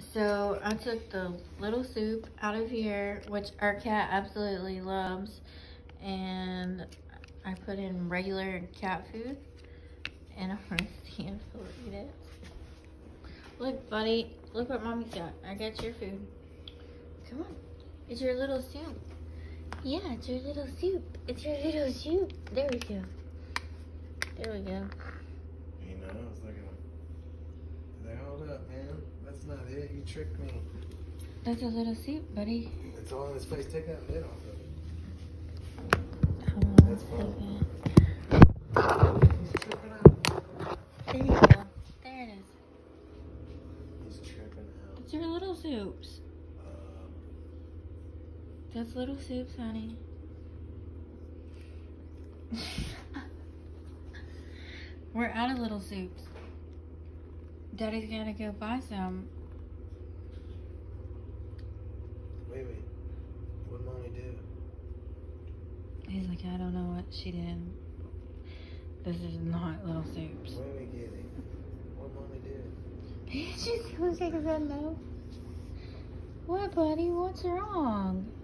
So I took the little soup out of here, which our cat absolutely loves, and I put in regular cat food, and I'm gonna see if he'll eat it. Look, buddy, look what mommy's got. I got your food. Come on, it's your little soup. Yeah, it's your little soup. It's your little soup. There we go. There we go. You know, I was looking. They hold up, man. That's not it. You tricked me. That's a little soup, buddy. It's all in his face. Take that lid off of it. Hold on, That's fine. He's tripping out. There you go. There it is. He's tripping out. It's your little soups. That's little soups, honey. We're out of little soups. Daddy's gotta go buy some. Wait. What'd mommy do? He's like, I don't know what she did. This is not little soups. When we get it? What'd mommy do? She's gonna take his head low. What, buddy? What's wrong?